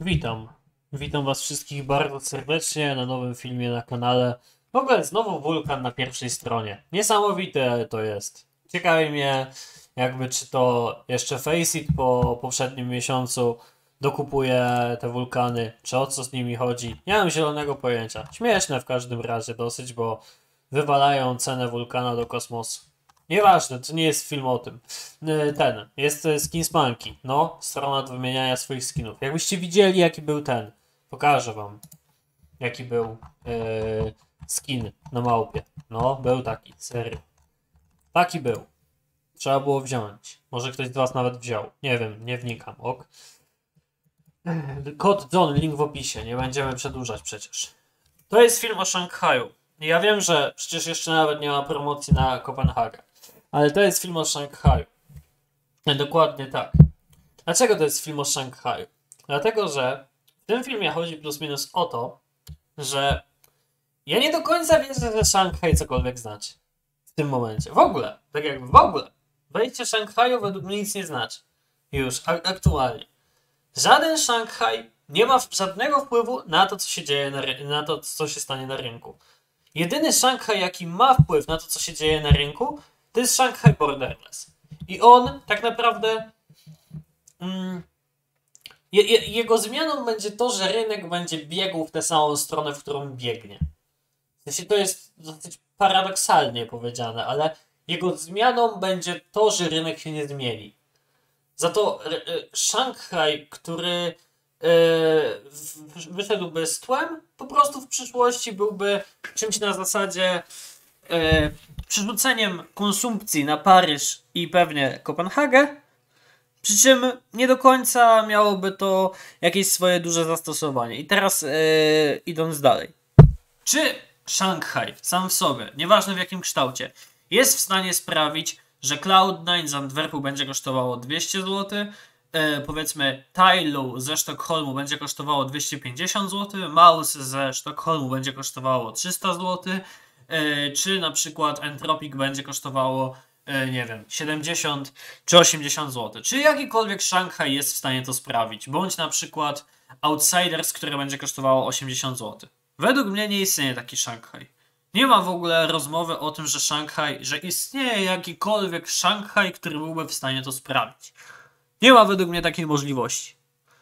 Witam. Witam was wszystkich bardzo serdecznie na nowym filmie na kanale. W ogóle znowu wulkan na pierwszej stronie. Niesamowite to jest. Ciekawi mnie jakby czy to jeszcze Faceit po poprzednim miesiącu dokupuje te wulkany, czy o co z nimi chodzi. Nie mam zielonego pojęcia. Śmieszne w każdym razie dosyć, bo wywalają cenę wulkana do kosmosu. Nieważne, to nie jest film o tym. Jest skin z Monkey. No, strona do wymieniania swoich skinów. Jakbyście widzieli, jaki był ten, pokażę wam, jaki był skin na małpie. No, był taki, serio. Taki był. Trzeba było wziąć. Może ktoś z was nawet wziął. Nie wiem, nie wnikam, ok? Kod John, link w opisie. Nie będziemy przedłużać przecież. To jest film o Szanghaju. Ja wiem, że przecież jeszcze nawet nie ma promocji na Kopenhagę. Ale to jest film o Szanghaju. Dokładnie tak. Dlaczego to jest film o Szanghaju? Dlatego, że w tym filmie chodzi plus minus o to, że ja nie do końca wierzę, że Szanghaj cokolwiek znaczy. W tym momencie. W ogóle. Tak jakby w ogóle. Wejście Szanghaju według mnie nic nie znaczy. Już aktualnie. Żaden Szanghaj nie ma żadnego wpływu na to, co się dzieje na to, co się stanie na rynku. Jedyny Szanghaj, jaki ma wpływ na to, co się dzieje na rynku, to jest Shanghai Borderless. I on tak naprawdę... jego zmianą będzie to, że rynek będzie biegł w tę samą stronę, w którą biegnie. W sensie to jest dosyć paradoksalnie powiedziane, ale jego zmianą będzie to, że rynek się nie zmieni. Za to Szanghaj, który wyszedłby z tłem, po prostu w przyszłości byłby czymś na zasadzie przerzuceniem konsumpcji na Paryż i pewnie Kopenhagę, przy czym nie do końca miałoby to jakieś swoje duże zastosowanie. I teraz idąc dalej. Czy Szanghaj sam w sobie, nieważne w jakim kształcie, jest w stanie sprawić, że Cloud9 z Antwerpu będzie kosztowało 200 zł, powiedzmy Tailu ze Sztokholmu będzie kosztowało 250 zł, Mouse ze Sztokholmu będzie kosztowało 300 zł, czy na przykład Entropic będzie kosztowało, nie wiem, 70 czy 80 zł. Czy jakikolwiek Szanghaj jest w stanie to sprawić? Bądź na przykład Outsiders, które będzie kosztowało 80 zł. Według mnie nie istnieje taki Szanghaj. Nie ma w ogóle rozmowy o tym, że istnieje jakikolwiek Szanghaj, który byłby w stanie to sprawić. Nie ma według mnie takiej możliwości.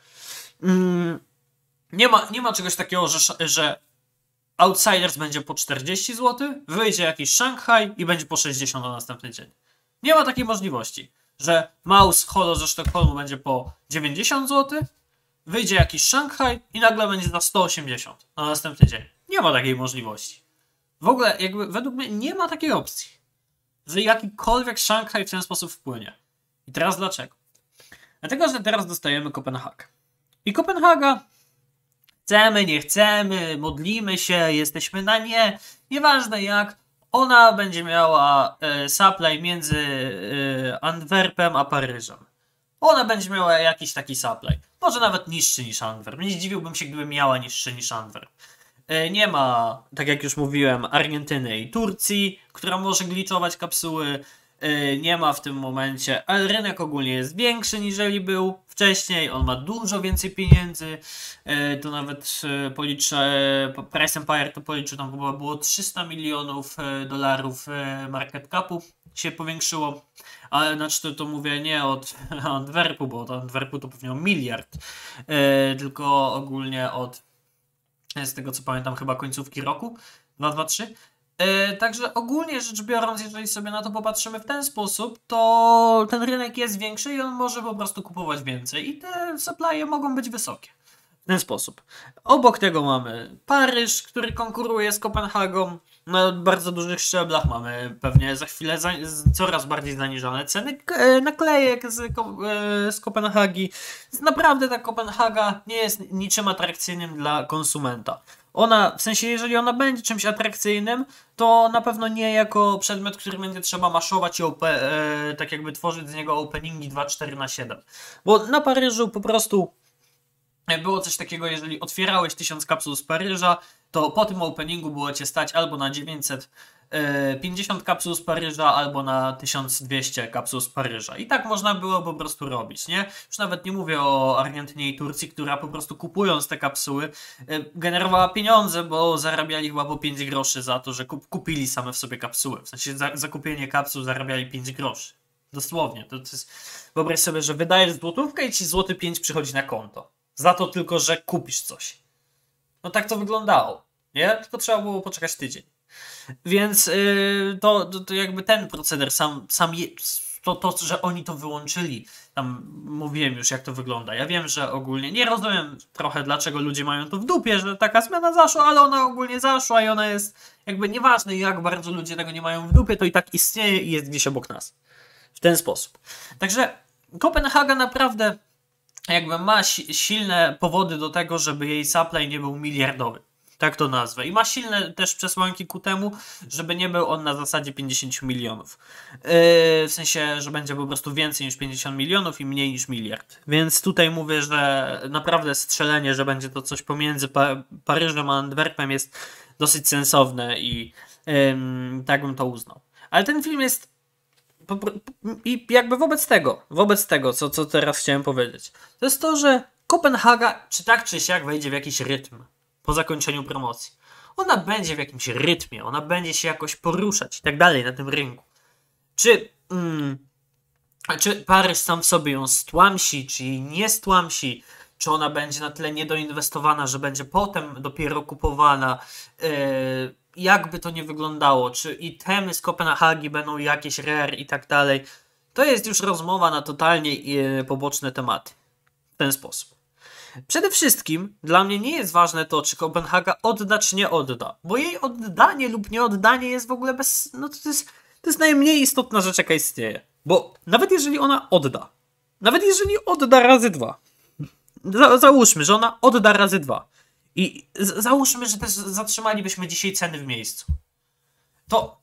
Nie ma czegoś takiego, że Outsiders będzie po 40 zł, wyjdzie jakiś Szanghaj i będzie po 60 na następny dzień. Nie ma takiej możliwości, że Mouse Holo ze Sztokholmu będzie po 90 zł, wyjdzie jakiś Szanghaj i nagle będzie za 180 na następny dzień. Nie ma takiej możliwości. W ogóle jakby według mnie nie ma takiej opcji, że jakikolwiek Szanghaj w ten sposób wpłynie. I teraz dlaczego? Dlatego, że teraz dostajemy Kopenhagę. I Kopenhaga, chcemy, nie chcemy, modlimy się, jesteśmy na nie, nieważne jak, ona będzie miała supply między Antwerpem a Paryżem. Ona będzie miała jakiś taki supply. Może nawet niższy niż Antwerp. Nie zdziwiłbym się, gdyby miała niższy niż Antwerp. Nie ma, tak jak już mówiłem, Argentyny i Turcji, która może gliczować kapsuły. Nie ma w tym momencie, ale rynek ogólnie jest większy niżeli był wcześniej, on ma dużo więcej pieniędzy, to nawet policzę, Price Empire to policzył, tam chyba było 300 milionów dolarów market capu się powiększyło, ale znaczy to mówię nie od Antwerpu, bo od Antwerpu to pewnie o miliard, tylko ogólnie od, z tego co pamiętam, chyba końcówki roku 2023. Także ogólnie rzecz biorąc, jeżeli sobie na to popatrzymy w ten sposób, to ten rynek jest większy i on może po prostu kupować więcej i te supply'e mogą być wysokie. W ten sposób. Obok tego mamy Paryż, który konkuruje z Kopenhagą na bardzo dużych szczeblach. Mamy pewnie za chwilę coraz bardziej zaniżone ceny naklejek z Kopenhagi. Naprawdę ta Kopenhaga nie jest niczym atrakcyjnym dla konsumenta. Ona, w sensie jeżeli ona będzie czymś atrakcyjnym, to na pewno nie jako przedmiot, który będzie trzeba maszować i tak jakby tworzyć z niego openingi 2.4/7. Bo na Paryżu po prostu było coś takiego, jeżeli otwierałeś 1000 kapsuł z Paryża, to po tym openingu było cię stać albo na 900 50 kapsuł z Paryża albo na 1200 kapsuł z Paryża. I tak można było po prostu robić, nie? Już nawet nie mówię o Argentynie i Turcji, która po prostu kupując te kapsuły generowała pieniądze, bo zarabiali chyba po 5 groszy za to, że kupili same w sobie kapsuły. W sensie za kupienie kapsuł zarabiali 5 groszy. Dosłownie. To jest... Wyobraź sobie, że wydajesz złotówkę i ci złoty 5 przychodzi na konto. Za to tylko, że kupisz coś. No tak to wyglądało, nie? Tylko trzeba było poczekać tydzień. Więc to jakby ten proceder to, że oni to wyłączyli, tam mówiłem już jak to wygląda. Ja wiem, że ogólnie nie rozumiem trochę dlaczego ludzie mają to w dupie, że taka zmiana zaszła, ale ona ogólnie zaszła i ona jest jakby nieważne jak bardzo ludzie tego nie mają w dupie, to i tak istnieje i jest gdzieś obok nas. W ten sposób. Także Kopenhaga naprawdę jakby ma silne powody do tego, żeby jej supply nie był miliardowy. Tak to nazwę. I ma silne też przesłanki ku temu, żeby nie był on na zasadzie 50 milionów. W sensie, że będzie po prostu więcej niż 50 milionów i mniej niż miliard. Więc tutaj mówię, że naprawdę strzelenie, że będzie to coś pomiędzy Paryżem a Antwerpem jest dosyć sensowne i tak bym to uznał. Ale ten film jest i jakby wobec tego, co teraz chciałem powiedzieć, to jest to, że Kopenhaga czy tak czy siak wejdzie w jakiś rytm po zakończeniu promocji. Ona będzie w jakimś rytmie, ona będzie się jakoś poruszać i tak dalej na tym rynku. Czy Paryż sam w sobie ją stłamsi, czy jej nie stłamsi, czy ona będzie na tyle niedoinwestowana, że będzie potem dopiero kupowana, jakby to nie wyglądało, czy itemy z Kopenhagi będą jakieś rare i tak dalej, to jest już rozmowa na totalnie poboczne tematy. W ten sposób. Przede wszystkim dla mnie nie jest ważne to, czy Kopenhaga odda, czy nie odda, bo jej oddanie lub nieoddanie jest w ogóle bez... No to jest najmniej istotna rzecz, jaka istnieje. Bo nawet jeżeli ona odda, nawet jeżeli odda razy 2, załóżmy, że ona odda razy 2 i załóżmy, że też zatrzymalibyśmy dzisiaj ceny w miejscu, to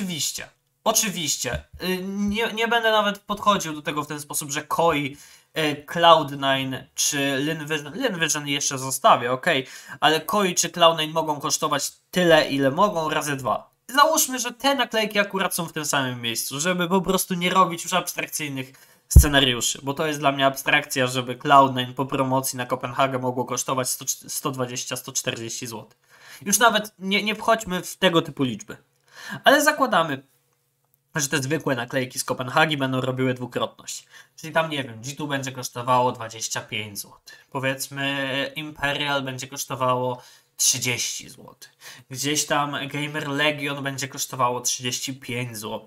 oczywiście, nie będę nawet podchodził do tego w ten sposób, że Koi, Cloud9 czy Linvision jeszcze zostawię, ok, ale Koi czy Cloud9 mogą kosztować tyle, ile mogą, razy 2. Załóżmy, że te naklejki akurat są w tym samym miejscu, żeby po prostu nie robić już abstrakcyjnych scenariuszy, bo to jest dla mnie abstrakcja, żeby Cloud9 po promocji na Kopenhagę mogło kosztować 120-140 zł. Już nawet nie wchodźmy w tego typu liczby. Ale zakładamy, że te zwykłe naklejki z Kopenhagi będą robiły dwukrotność. Czyli tam, nie wiem, G2 będzie kosztowało 25 zł. Powiedzmy Imperial będzie kosztowało 30 zł. Gdzieś tam Gamer Legion będzie kosztowało 35 zł.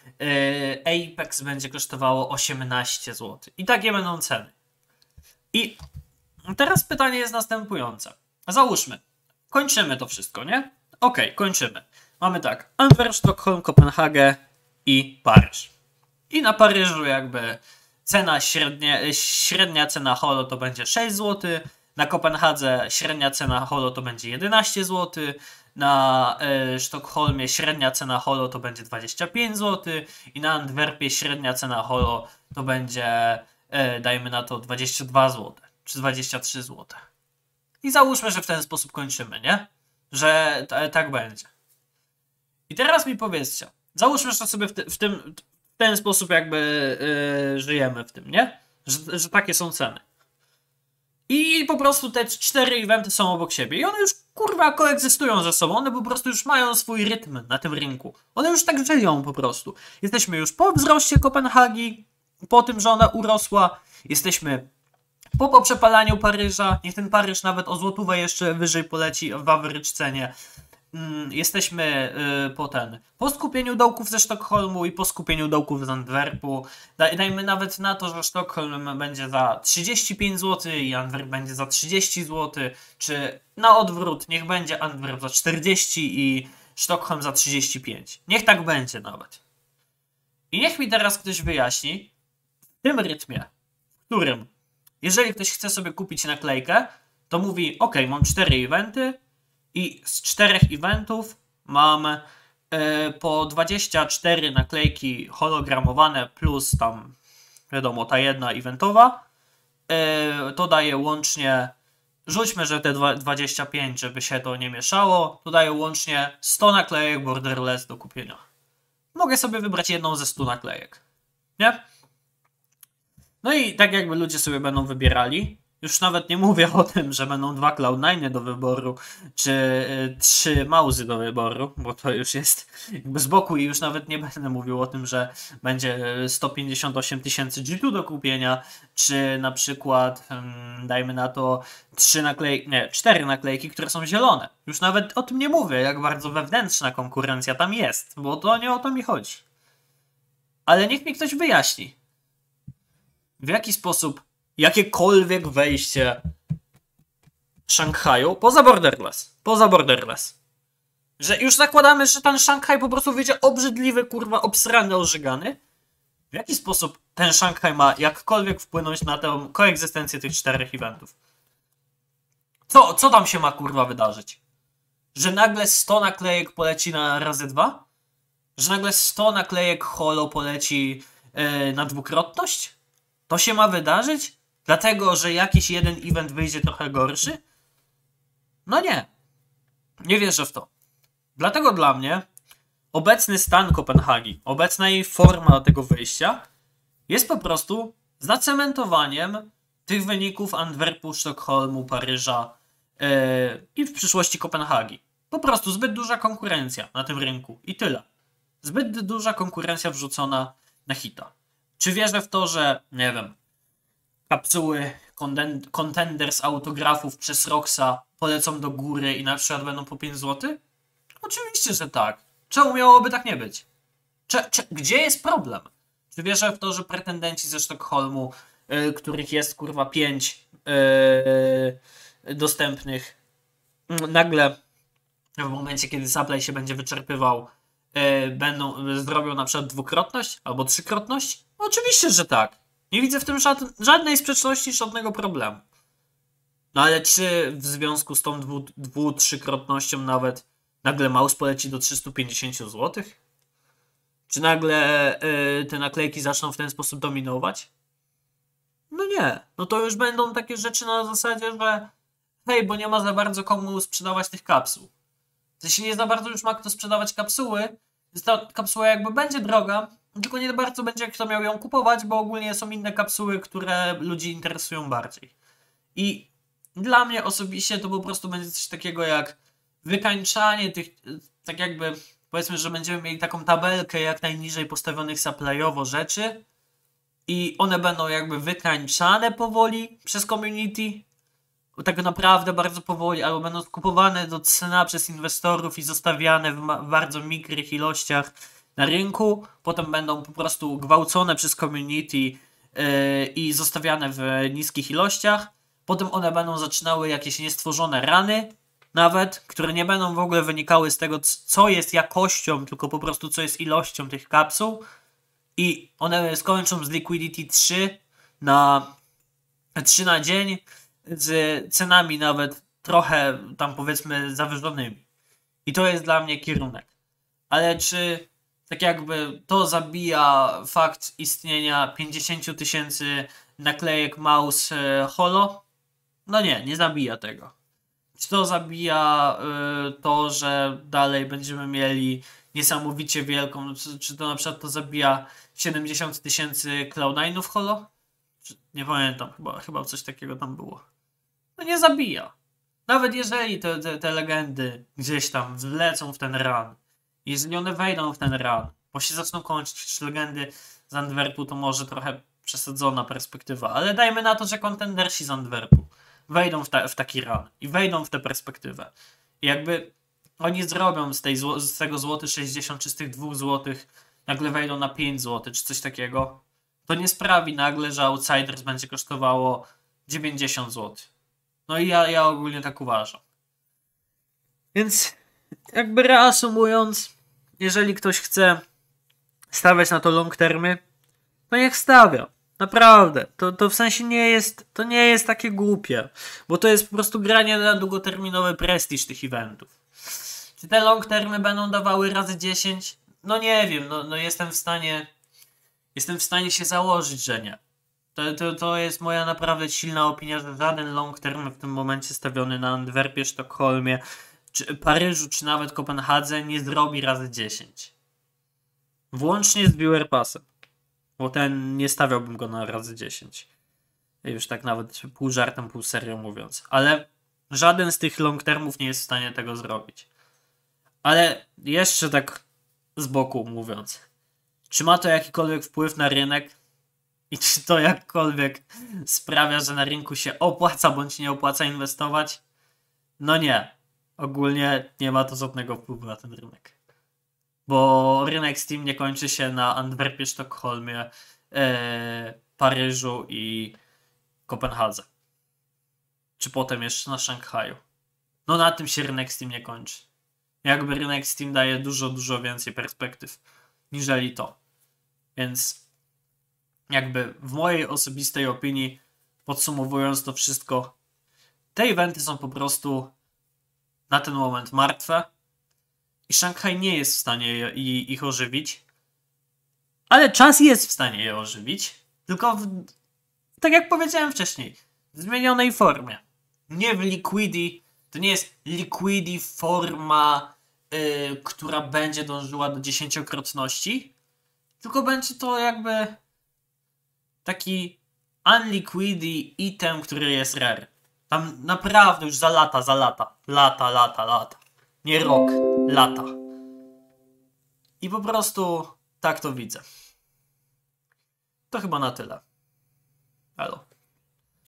Apex będzie kosztowało 18 zł. I takie będą ceny. I teraz pytanie jest następujące. Załóżmy, kończymy to wszystko, nie? Okej, kończymy. Mamy tak, Antwerp, Sztokholm, Kopenhagę i Paryż. I na Paryżu jakby cena średnia cena holo to będzie 6 zł, na Kopenhadze średnia cena holo to będzie 11 zł, na Sztokholmie średnia cena holo to będzie 25 zł i na Antwerpie średnia cena holo to będzie, dajmy na to 22 zł, czy 23 zł. I załóżmy, że w ten sposób kończymy, nie? Że tak będzie. I teraz mi powiedzcie, załóżmy, że sobie w ten sposób jakby żyjemy w tym, nie? Że takie są ceny. I po prostu te 4 eventy są obok siebie. I one już kurwa koegzystują ze sobą. One po prostu już mają swój rytm na tym rynku. One już tak żyją po prostu. Jesteśmy już po wzroście Kopenhagi, po tym, że ona urosła. Jesteśmy po przepalaniu Paryża. Niech ten Paryż nawet o złotówę jeszcze wyżej poleci w average cenie. Jesteśmy po skupieniu dołków ze Sztokholmu i po skupieniu dołków z Antwerpu. Dajmy nawet na to, że Sztokholm będzie za 35 zł i Antwerp będzie za 30 zł, czy na odwrót, niech będzie Antwerp za 40 i Sztokholm za 35. Niech tak będzie nawet. I niech mi teraz ktoś wyjaśni, w tym rytmie, w którym jeżeli ktoś chce sobie kupić naklejkę, to mówi, ok, mam 4 eventy, i z 4 eventów mam po 24 naklejki hologramowane plus tam, wiadomo, ta jedna eventowa. To daje łącznie, rzućmy, że te 25, żeby się to nie mieszało, to daję łącznie 100 naklejek Borderless do kupienia. Mogę sobie wybrać jedną ze 100 naklejek, nie? No i tak jakby ludzie sobie będą wybierali. Już nawet nie mówię o tym, że będą 2 Cloud9 do wyboru, czy 3 Mauzy do wyboru, bo to już jest jakby z boku i już nawet nie będę mówił o tym, że będzie 158 tysięcy G2 do kupienia, czy na przykład, dajmy na to 4 naklejki, które są zielone. Już nawet o tym nie mówię, jak bardzo wewnętrzna konkurencja tam jest, bo to nie o to mi chodzi. Ale niech mi ktoś wyjaśni, w jaki sposób jakiekolwiek wejście Szanghaju poza Borderless, że już zakładamy, że ten Szanghaj po prostu wyjdzie obrzydliwy, kurwa, obsrany, ożygany. W jaki sposób ten Szanghaj ma jakkolwiek wpłynąć na tę koegzystencję tych 4 eventów? Co tam się ma, kurwa, wydarzyć? Że nagle 100 naklejek poleci na razy 2? Że nagle 100 naklejek holo poleci na dwukrotność? To się ma wydarzyć? Dlatego, że jakiś jeden event wyjdzie trochę gorszy? No nie. Nie wierzę w to. Dlatego dla mnie obecny stan Kopenhagi, obecna jej forma tego wyjścia jest po prostu zacementowaniem tych wyników Antwerpu, Sztokholmu, Paryża i w przyszłości Kopenhagi. Po prostu zbyt duża konkurencja na tym rynku i tyle. Zbyt duża konkurencja wrzucona na hita. Czy wierzę w to, że, nie wiem, kapsuły Contenders autografów przez Roxa polecą do góry i na przykład będą po 5 zł? Oczywiście, że tak. Czemu miałoby tak nie być? Gdzie jest problem? Czy wierzę w to, że pretendenci ze Sztokholmu, których jest kurwa 5 dostępnych, nagle w momencie, kiedy supply się będzie wyczerpywał, zrobią na przykład dwukrotność albo trzykrotność? Oczywiście, że tak. Nie widzę w tym żadnej sprzeczności, żadnego problemu. No ale czy w związku z tą trzykrotnością nawet nagle mouse poleci do 350 zł? Czy nagle te naklejki zaczną w ten sposób dominować? No nie. No to już będą takie rzeczy na zasadzie, że hej, bo nie ma za bardzo komu sprzedawać tych kapsuł. W sensie nie za bardzo już ma kto sprzedawać kapsuły, więc ta kapsuła jakby będzie droga, tylko nie bardzo będzie kto miał ją kupować, bo ogólnie są inne kapsuły, które ludzi interesują bardziej. I dla mnie osobiście to po prostu będzie coś takiego jak wykańczanie tych, tak jakby powiedzmy, że będziemy mieli taką tabelkę jak najniżej postawionych supply-owo rzeczy i one będą jakby wykańczane powoli przez community, tak naprawdę bardzo powoli, albo będą skupowane do cena przez inwestorów i zostawiane w bardzo mikrych ilościach na rynku, potem będą po prostu gwałcone przez community i zostawiane w niskich ilościach, potem one będą zaczynały jakieś niestworzone rany nawet, które nie będą w ogóle wynikały z tego, co jest jakością, tylko po prostu co jest ilością tych kapsuł i one skończą z Liquidity 3 na dzień, z cenami nawet trochę tam powiedzmy zawyżonymi. I to jest dla mnie kierunek. Ale czy tak jakby to zabija fakt istnienia 50 tysięcy naklejek mouse holo? No nie zabija tego. Czy to zabija to, że dalej będziemy mieli niesamowicie wielką, czy to na przykład to zabija 70 tysięcy Cloud9 holo? Nie pamiętam, chyba coś takiego tam było. No nie zabija. Nawet jeżeli te legendy gdzieś tam wlecą w ten run, jeżeli one wejdą w ten run, bo się zaczną kończyć legendy z Antwerpu, to może trochę przesadzona perspektywa, ale dajmy na to, że kontendersi z Antwerpu wejdą w taki run i wejdą w tę perspektywę. I jakby oni zrobią z tego złoty 60 czy z tych 2 złotych nagle wejdą na 5 zł czy coś takiego, to nie sprawi nagle, że Outsiders będzie kosztowało 90 zł. No i ja ogólnie tak uważam. Więc jakby reasumując, jeżeli ktoś chce stawiać na to long termy, to niech stawia. Naprawdę. To w sensie to nie jest takie głupie. Bo to jest po prostu granie na długoterminowy prestiż tych eventów. Czy te long termy będą dawały razy 10? No nie wiem. No jestem w stanie się założyć, że nie. To jest moja naprawdę silna opinia, że żaden long term w tym momencie stawiony na Antwerpie, Sztokholmie, czy Paryżu, czy nawet Kopenhadze nie zrobi razy 10. Włącznie z viewer passem. Bo ten nie stawiałbym go na razy 10. Już tak nawet pół żartem, pół serio mówiąc. Ale żaden z tych long termów nie jest w stanie tego zrobić. Ale jeszcze tak z boku mówiąc. Czy ma to jakikolwiek wpływ na rynek? I czy to jakkolwiek sprawia, że na rynku się opłaca bądź nie opłaca inwestować? No nie. Ogólnie nie ma to żadnego wpływu na ten rynek. Bo rynek Steam nie kończy się na Antwerpie, Sztokholmie, Paryżu i Kopenhadze. Czy potem jeszcze na Szanghaju. No na tym się rynek Steam nie kończy. Jakby rynek Steam daje dużo więcej perspektyw niżeli to. Więc jakby w mojej osobistej opinii, podsumowując to wszystko, te eventy są po prostu na ten moment martwe i Szanghaj nie jest w stanie ich ożywić, ale czas jest w stanie je ożywić, tylko tak jak powiedziałem wcześniej, w zmienionej formie. Nie w Liquidi, to nie jest Liquidi forma, która będzie dążyła do 10-krotności, tylko będzie to jakby taki unliquidi item, który jest rare. Tam naprawdę już za lata. Lata. Nie rok, lata. I po prostu tak to widzę. To chyba na tyle. Halo.